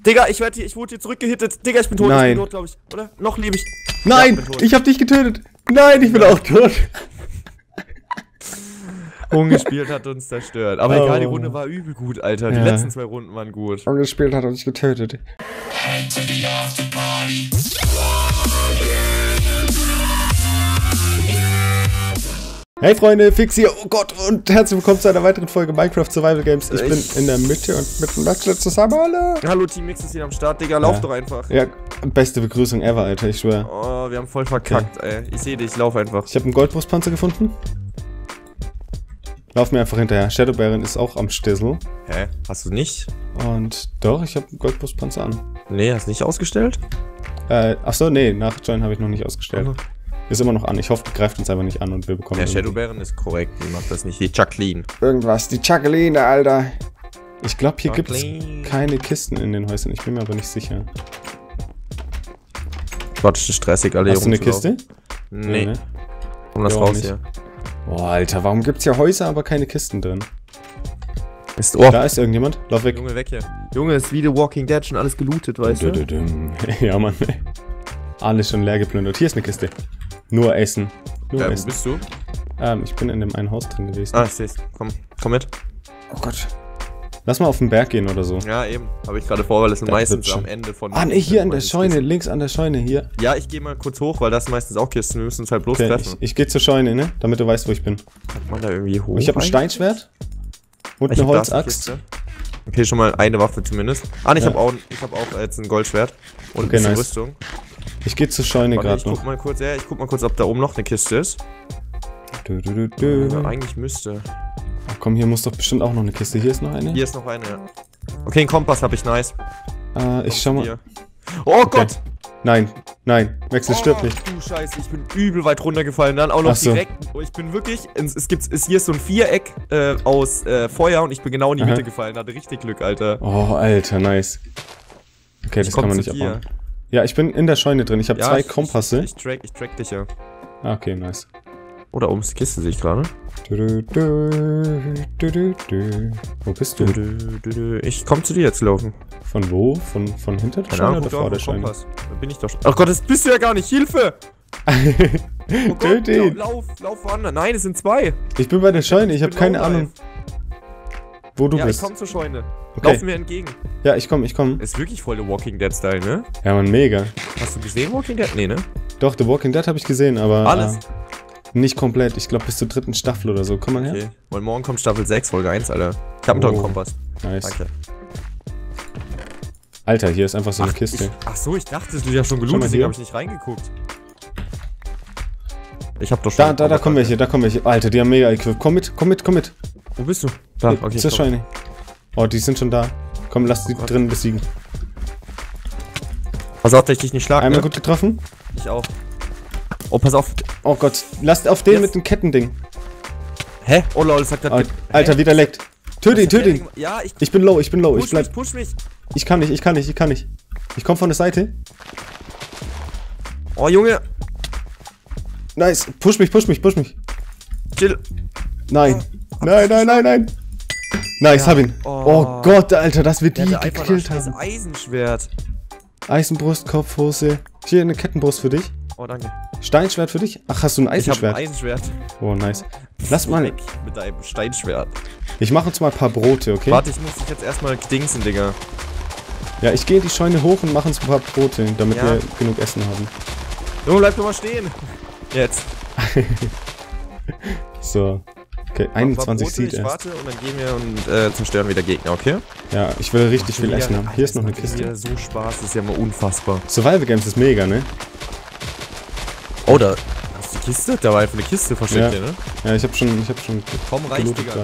Digga, ich wurde hier zurückgehittet. Digga, ich bin tot. Nein. Ich bin tot, glaube ich. Oder? Noch lebe ich. Nein, Ja, ich hab dich getötet. Nein, ich bin auch tot. Ungespielt hat uns zerstört. Aber egal, die Runde war übel gut, Alter. Die letzten 2 Runden waren gut. Ungespielt hat uns getötet. Hey Freunde, Fix hier, oh Gott, und herzlich willkommen zu einer weiteren Folge Minecraft Survival Games. Ich bin in der Mitte und mit dem Maxle zusammen, alle. Hallo Team Mix ist hier am Start, Digga, lauf doch einfach. Ja, beste Begrüßung ever, Alter, ich schwör. Oh, wir haben voll verkackt, ey. Ich sehe dich, lauf einfach. Ich habe einen Goldbrustpanzer gefunden. Lauf mir einfach hinterher. Shadow Baron ist auch am Stissel. Hä? Hast du nicht? Und doch, ich habe einen Goldbrustpanzer an. Nee, hast du nicht ausgestellt? Achso, nee, nach Join habe ich noch nicht ausgestellt. Mhm. Ist immer noch an. Ich hoffe, greift uns einfach nicht an und wir bekommen... Der Shadow Baron ist korrekt, die macht das nicht. Die Jacqueline. Irgendwas, die Jacqueline, Alter. Ich glaube, hier gibt es Jacqueline. keine Kisten in den Häusern. Ich bin mir aber nicht sicher. Quatsch, ist stressig, alle Hast du eine Kiste? Nee. Ne? Komm, lass Ja, auch raus nicht. hier. Boah, Alter, warum gibt's hier Häuser, aber keine Kisten drin? Ist, oh, Da ist irgendjemand. Lauf weg. Junge, weg hier. Junge, ist wie The Walking Dead schon alles gelootet, weißt du? Ja, Mann. Alles schon leer geplündert. Hier ist eine Kiste. Nur Essen. Nur Wo Essen. bist du? Ich bin in dem einen Haus drin gewesen. Ah, ich seh's. Komm mit. Oh Gott. Lass mal auf den Berg gehen oder so. Ja, eben. Habe ich gerade vor, weil das sind Das meistens wird schon. am Ende von... Ah, ne, hier an der Scheune. Links an der Scheune, hier. Ja, ich gehe mal kurz hoch, weil das sind meistens auch Kisten. Wir müssen uns halt bloß Okay, treffen. ich gehe zur Scheune, ne? Damit du weißt, wo ich bin. Kann man da irgendwie hoch? Ich habe ein Steinschwert. Und Ich eine hab da eine Holzaxt. Kiste. Okay, schon mal eine Waffe zumindest. Ah, ne, ich Ja. habe auch jetzt ein Goldschwert. Und Okay, ein bisschen nice. Rüstung. Ich gehe zur Scheune Warte, gerade ich noch. guck mal kurz, ich guck mal kurz, ob da oben noch eine Kiste ist. Ja, eigentlich müsste. Ach komm, hier muss doch bestimmt auch noch eine Kiste. Hier ist noch eine. Hier ist noch eine, ja. Okay, einen Kompass habe ich, nice. Ich schau mal. Hier. Oh Gott! Nein, nein. Wechsel stirbt nicht. Du Scheiße, ich bin übel weit runtergefallen. Dann auch noch Ach so. direkt. Oh, ich bin wirklich. Hier ist so ein Viereck aus Feuer und ich bin genau in die Aha. Mitte gefallen. Hatte richtig Glück, Alter. Oh, Alter, nice. Okay, das kann man nicht abbauen. Ja, ich bin in der Scheune drin. Ich habe 2 Kompasse. Ich track dich ja. Ah, okay, nice. Oder oben ist die Kiste, sehe ich gerade. Wo bist du? Ich komm zu dir jetzt laufen. Von wo? Von hinter der Keine Scheune Ahnung, oder guck vor auf der den Scheune? Kompass. Da bin ich doch schon. Ach Gott, das bist du ja gar nicht. Hilfe! Oh Gott, Töte ihn. lauf woanders. Nein, es sind 2. Ich bin bei der Scheune. Ich habe keine Ahnung, wo du Ja, bist. ich komm zur Scheune. Okay. Lauf mir entgegen. Ja, ich komm. Ist wirklich voll der Walking Dead Style, ne? Ja, Mann, mega. Hast du gesehen Walking Dead? Nee, ne? Doch, The Walking Dead habe ich gesehen, aber Alles? nicht komplett. Ich glaube bis zur 3. Staffel oder so. Komm mal her. Okay. Weil morgen kommt Staffel 6, Folge 1, Alter. Ich hab einen tollen Oh. Kompass. Nice. Danke. Alter, hier ist einfach so eine Kiste. Ach so, ich dachte, du ja schon Schau mal gelootet, deswegen hier. habe ich nicht reingeguckt. Ich hab doch schon... Da kommen welche, Alter, die haben mega Equip. Komm mit. Wo bist du? Da, Hier, okay. zur komm. Scheune. Oh, die sind schon da. Komm, lass die drinnen besiegen. Pass auf, dass ich dich nicht schlag, Einmal ne? gut getroffen. Ich auch. Oh, pass auf. Oh Gott, lasst auf den Yes. mit dem Kettending. Hä? Oh lol, das hat grad... Oh, Alter, wieder leckt. Töte ihn. Ja, ich... Ich bin low. Ich Push mich. kann nicht. Ich komm von der Seite. Oh, Junge. Nice. Push mich. Chill. Nein. Nein. Nice, Ja. hab ihn. Oh. Oh Gott, Alter, dass wir die Der hatte einfach gekillt noch das haben. Eisenschwert. Eisenbrust, Kopfhose. Hier eine Kettenbrust für dich. Oh, danke. Steinschwert für dich. Ach, hast du ein Ich hab ein Eisenschwert? Eisenschwert. Oh, nice. Lass mal. Weg mit deinem Steinschwert. Ich mache uns mal ein paar Brote, okay? Warte, ich muss dich jetzt erstmal dingsen, Digga. Ja, ich gehe in die Scheune hoch und mache uns ein paar Brote, damit Ja. wir genug Essen haben. Junge, bleib doch mal stehen. Jetzt. So. Okay, 21 Brote, Seed ich erst. warte und dann gehen wir und zerstören wieder Gegner, okay? Ja, ich will richtig viel Essen haben. Hier ist noch eine Hier Kiste. so Spaß, das ist ja mal unfassbar. Survival Games ist mega, ne? Oh, da hast du die Kiste? Da war einfach eine Kiste versteckt, Ja. hier, ne? Ja, ich hab schon Komm, reich, gelootet Digga. grad.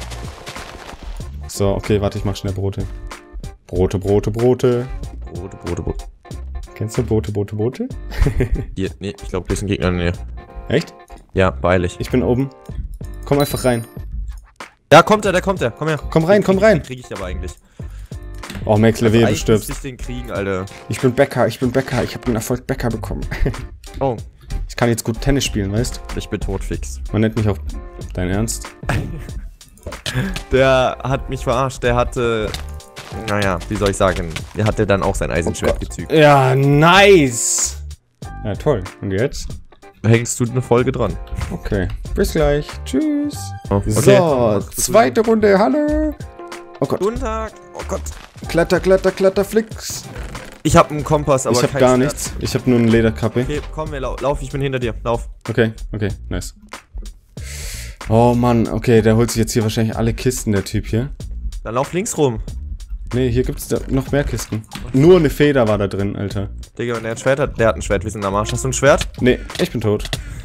So, okay, warte, ich mach schnell Brote. Brote. Brote. Kennst du Brote? Hier, nee, ich glaube, hier ist ein Gegner in der Nähe. Echt? Ja, beilig. Ich bin oben. Komm einfach rein. Da kommt er, Komm her. Komm rein. Den krieg ich aber eigentlich. Oh, Max Levé, du Eigentlich stirbst. müsste ich den kriegen, Alter. Ich bin Bäcker. Ich hab den Erfolg Bäcker bekommen. Oh, Ich kann jetzt gut Tennis spielen, weißt? ich bin totfix. Man nennt mich auch dein Ernst. Der hat mich verarscht. Der hatte naja, wie soll ich sagen, er hatte dann auch sein Eisenschwert gezügt. Ja, nice. Ja, toll. Und jetzt? Hängst du eine Folge dran. Okay, bis gleich. Tschüss. Oh, okay. So, zweite Runde. Hallo. Oh Gott. Guten Tag. Oh Gott. Klatter, klatter, klatter, Flix. Ich habe einen Kompass, aber ich habe gar nichts. Ich habe nur eine Lederkappe. Okay, komm, wir lauf, ich bin hinter dir. Lauf. Okay, nice. Oh Mann, okay, der holt sich jetzt hier wahrscheinlich alle Kisten, der Typ hier. Dann lauf links rum. Nee, hier gibt's noch mehr Kisten. Nur eine Feder war da drin, Alter. Digga, wenn der ein Schwert hat, der hat ein Schwert, wir sind am Arsch. Hast du ein Schwert? Nee, ich bin tot.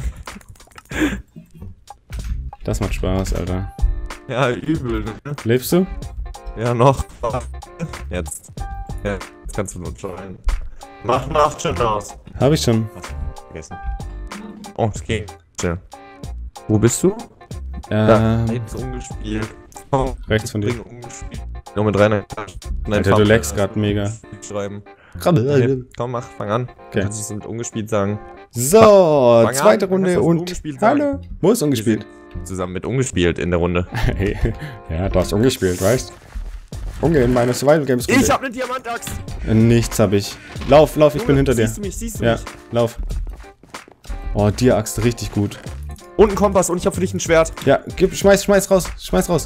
Das macht Spaß, Alter. Ja, übel, ne? Lebst du? Ja, noch. Jetzt. Ja, jetzt kannst du nur joinen. Mach Nacht schon aus. Hab ich schon. Vergessen. Oh, es geht. Chill. Wo bist du? Da. Jetzt umgespielt. Oh, Rechts von dir. Umgespielt. Nur mit reiner. Alter, du lagst grad mega. Schreiben. Okay. Komm, fang an. Okay. Kannst du es mit umgespielt sagen? So, Fang zweite an, Runde und hallo. Wo ist umgespielt? Zusammen mit umgespielt in der Runde. Ja, du hast umgespielt, weißt? Unge in meine Survival Games Runde. Ich hab ne Diamantaxt! Nichts hab ich. Lauf, ich bin hinter dir. Siehst du ja, mich? lauf. Oh, dir Axt, richtig gut. Und ein Kompass und ich hab für dich ein Schwert. Ja, schmeiß raus.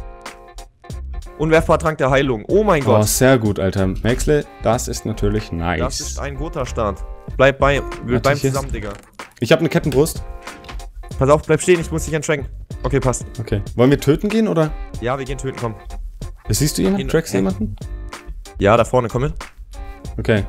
Unwerfbar Trank der Heilung. Oh mein Gott. Oh, sehr gut, Alter. Maxle, das ist natürlich nice. Das ist ein guter Start. Bleib beim zusammen, Digga. Ich hab eine Kettenbrust. Pass auf, bleib stehen, ich muss dich entschwenken. Okay, passt. Okay. Wollen wir töten gehen, oder? Ja, wir gehen töten, komm. Siehst du jemanden? Trackst du jemanden? Ja, da vorne, komm mit. Okay.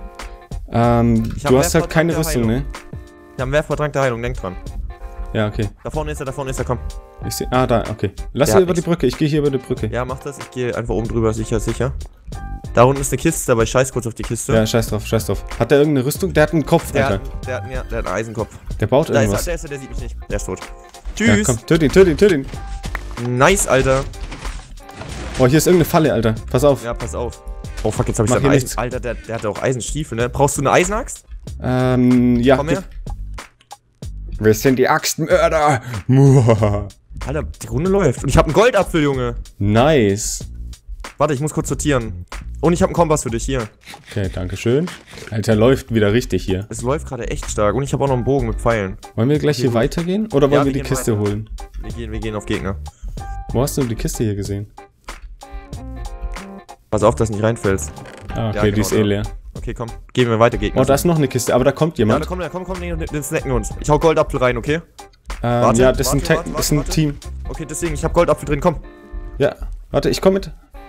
Du hast halt keine Rüstung, ne? Wir haben Werfvertrank der Heilung, denk dran. Ja, okay. Da vorne ist er, komm. Ich seh, da, okay. Lass hier über die Brücke, ich gehe hier über die Brücke. Ja, mach das, ich gehe einfach oben drüber, sicher. Da unten ist eine Kiste, aber ich scheiß kurz auf die Kiste. Ja, scheiß drauf. Hat der irgendeine Rüstung? Der hat einen Kopf, Alter. Der hat einen Eisenkopf. Der baut irgendwas. Der sieht mich nicht. Der ist tot. Tschüss. Ja, komm, töt ihn. Nice, Alter. Oh, hier ist irgendeine Falle, Alter. Pass auf. Ja, pass auf. Oh, fuck, jetzt hab ich Mach seinen Eisen. nichts. Alter, der hat auch Eisenstiefel, ne? Brauchst du eine Eisenaxt? Ja. Komm her. Wir sind die Axtmörder. Alter, die Runde läuft. Und ich hab einen Goldapfel, Junge. Nice. Warte, ich muss kurz sortieren. Und ich hab einen Kompass für dich, hier. Okay, danke schön. Alter, läuft wieder richtig hier. Es läuft gerade echt stark. Und ich habe auch noch einen Bogen mit Pfeilen. Wollen wir gleich hier weitergehen? Oder wollen wir die gehen Kiste weiter. holen? Wir gehen auf Gegner. Wo hast du die Kiste hier gesehen? Pass auf, dass du nicht reinfällst. Ah, okay, Ja, genau, die ist eh da. leer. Okay, komm. Gehen wir weiter, Gegner. Oh, da ist noch eine Kiste, aber da kommt Ja, jemand. da komm, nee, den snacken wir uns. Ich hau Goldapfel rein, okay? Ja, das ist ein Team. Okay, deswegen, ich hab Goldapfel drin, komm. Ja, warte, ich komm mit.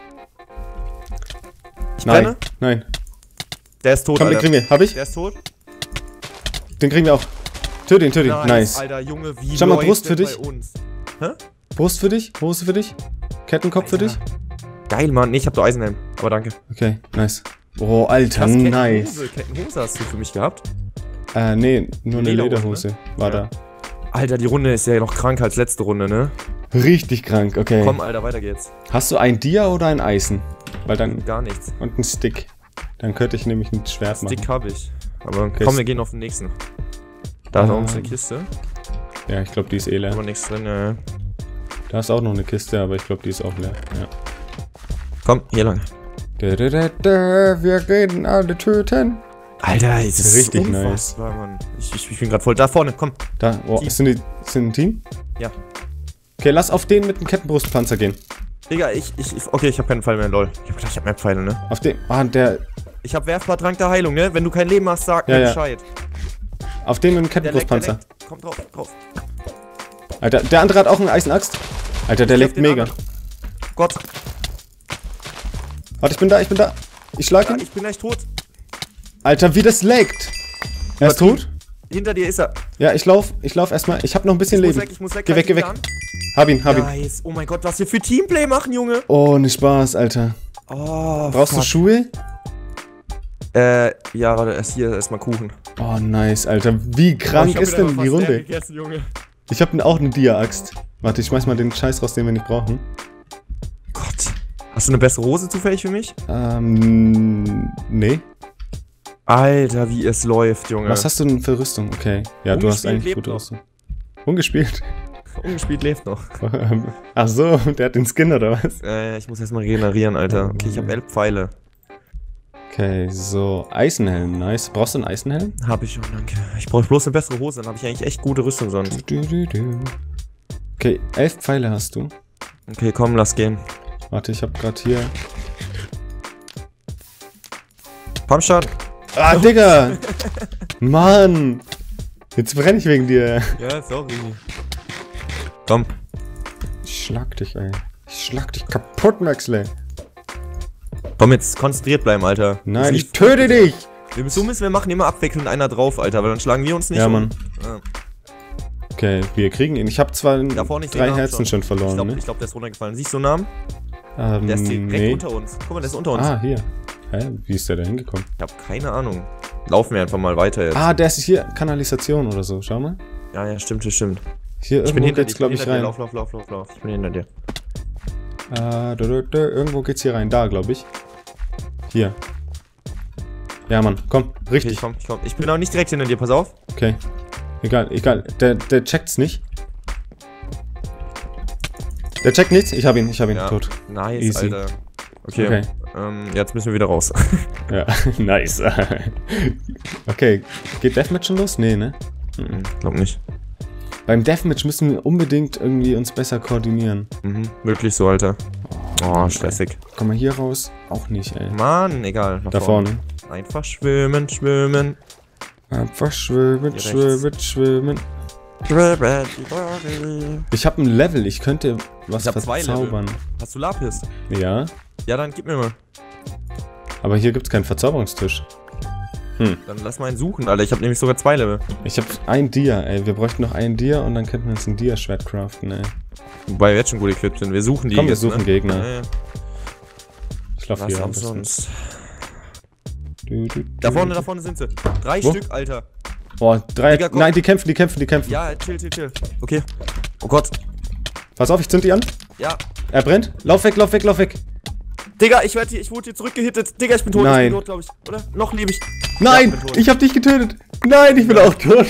Ich brenne. Nein. Der ist tot, Komm, Alter. den kriegen wir. Hab ich? Der ist tot. Den kriegen wir auch. Töt ihn. Nice. Alter, Junge, wie Schau mal, läuft Brust für denn dich. bei uns? Hä? Brust für dich, Hose für dich, Kettenkopf für dich. Geil, Mann. Nee, ich hab nur Eisenhelm. Aber danke. Okay, nice. Oh, Alter, Krass, nice. Kettenhose hast du für mich gehabt? Nee, nur eine Lederhose, Lederhose. ne? War Ja. Alter, die Runde ist ja noch kranker als letzte Runde, ne? da. Richtig krank, okay. Komm, Alter, weiter geht's. Hast du ein Dia oder ein Eisen? Weil dann. Gar nichts. Und ein Stick. Dann könnte ich nämlich ein Schwert machen. Stick hab ich. Aber Okay, komm, wir gehen auf den nächsten. Da ist auch eine Kiste. Ja, ich glaube, die ist eh leer. Aber nichts drin, ja. Da ist auch noch eine Kiste, aber ich glaube, die ist auch leer. Ja. Komm, hier lang. Wir gehen alle töten. Alter, das ist richtig unfassbar, Mann. Ich bin gerade voll. Da vorne, komm. Da, oh, sind ein Team? Ja. Okay, lass auf den mit dem Kettenbrustpanzer gehen. Digga, okay, ich hab keinen Pfeil mehr, lol. Ich hab gedacht, ich hab mehr Pfeile, ne? Auf den, der, Ich hab Werfbar Trank der Heilung, ne? Wenn du kein Leben hast, sag Ja, mir ja. Bescheid. auf den mit dem Der leckt, Kettenbrustpanzer. Komm drauf. Alter, der andere hat auch eine Eisenaxt. Alter, der Ich leckt treff den mega. anderen. Gott, Warte, ich bin da. Ich schlag ihn. ich bin gleich tot. Alter, wie das leckt. Er ist tot? Hinter dir ist er. Ja, ich lauf erstmal. Ich hab noch ein bisschen Leben. Ich muss weg. Geh weg. Greif ihn Hab ihn. an. Nice. Oh mein Gott, was wir für Teamplay machen, Junge. Oh, ne Spaß, Alter. Oh, Brauchst du fuck. Schuhe? Ja, warte, erstmal Kuchen. Oh, nice, Alter. Wie krank ist denn die Runde? Gegessen, Junge. Ich hab auch eine Dia-Axt. Warte, ich schmeiß mal den Scheiß raus, den wir nicht brauchen. Gott. Hast du eine bessere Hose zufällig für mich? Nee. Alter, wie es läuft, Junge. Was hast du denn für Rüstung? Okay. Ja, du hast Ungespielt eigentlich lebt gute noch. Rüstung. Ungespielt? Ungespielt lebt noch. Ach so, der hat den Skin oder was? Ich muss erstmal regenerieren, Alter. Okay, ich habe 11 Pfeile. Okay, so. Eisenhelm, nice. Brauchst du einen Eisenhelm? Hab ich schon, danke. Ich brauche bloß eine bessere Hose, dann habe ich eigentlich echt gute Rüstung sonst. Okay, 11 Pfeile hast du. Okay, komm, lass gehen. Warte, ich hab grad hier... Pumpshot. Ah, Digga! Mann! Jetzt brenne ich wegen dir. Ja, sorry. Komm. Ich schlag dich, ey. Ich schlag dich kaputt, Maxley. Komm, jetzt konzentriert bleiben, Alter. Nein, ich töte dich! So müssen wir machen, immer abwechselnd einer drauf, Alter, weil dann schlagen wir uns nicht Ja, um. Mann. Ja. Okay, wir kriegen ihn. Ich habe zwar Da vorne, ich seh 3 Namen Herzen schon verloren, Ich glaube, der ist runtergefallen. Siehst du einen Namen? ne? Der ist direkt Nee. unter uns. Guck mal, der ist unter uns. Ah, hier. Hä? Wie ist der da hingekommen? Ich habe keine Ahnung. Laufen wir einfach mal weiter jetzt. Ah, der ist hier. Kanalisation oder so. Schau mal. Ja, ja, stimmt, das stimmt. Hier Ich bin irgendwo hinter geht's, dir, glaube ich, rein. Lauf. Ich bin hinter dir. Irgendwo geht's hier rein. Da, glaube ich. Hier. Ja, Mann. Komm. Okay, Richtig. ich komm. Ich bin auch nicht direkt hinter dir, pass auf. Okay. Egal. Der checkt's nicht. Der checkt nichts. Ich hab ihn. Ja. Tot. Nice, Easy. Alter. Okay. Jetzt müssen wir wieder raus. Ja. Nice. Okay. Geht Deathmatch schon los? Nee, ne? Glaub nicht. Beim Deathmatch müssen wir unbedingt irgendwie uns besser koordinieren. Wirklich so, Alter. Oh, okay. stressig. Komm mal hier raus. Auch nicht, ey. Mann, egal. Nach Da vorne. Einfach schwimmen, schwimmen. Einfach schwimmen, Hier schwimmen. Ich habe ein Level, ich könnte was Ich hab 2 verzaubern. Hast du Lapis? Ja, Ja, dann gib mir mal. aber hier gibt's keinen Verzauberungstisch. Dann lass mal einen suchen, Alter. Ich habe nämlich sogar 2 Level. Ich habe ein Dia, ey. Wir bräuchten noch ein Dia und dann könnten wir uns ein Dia-Schwert craften, ey. Wobei wir jetzt schon gut equipped sind. Wir suchen die. Komm, wir jetzt, suchen Gegner. Ja. Ich lauf Was hier am am besten. sonst? Da vorne sind sie. 3 Wo? Stück, Alter. Oh, 3. Digga, komm. Nein, die kämpfen. Ja, chill. Okay. Oh Gott. Pass auf, ich zünd die an. Ja. Er brennt. Lauf weg. Digga, ich wurde hier zurückgehittet. Digga, ich bin tot. Nein. Ich bin tot, glaube ich. Oder? Noch lebe ich. Nein, Ja, bin tot. ich hab dich getötet. Nein, ich bin auch tot.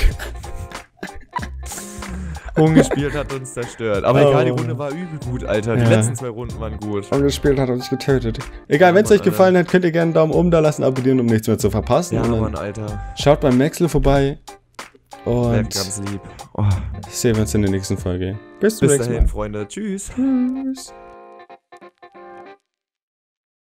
Ungespielt hat uns zerstört. Aber Oh. egal, die Runde war übel gut, Alter. Die Ja. letzten 2 Runden waren gut. Angespielt hat uns getötet. Egal, wenn es Mann, euch gefallen hat, könnt ihr gerne einen Daumen oben da lassen, abonnieren, um nichts mehr zu verpassen. Ja, Und dann Mann, Alter. schaut beim Maxl vorbei. Bleibt Und ganz lieb. Oh. sehen wir uns in der nächsten Folge. Bis zum Bis nächsten dahin, Mal. Freunde. Tschüss. Tschüss.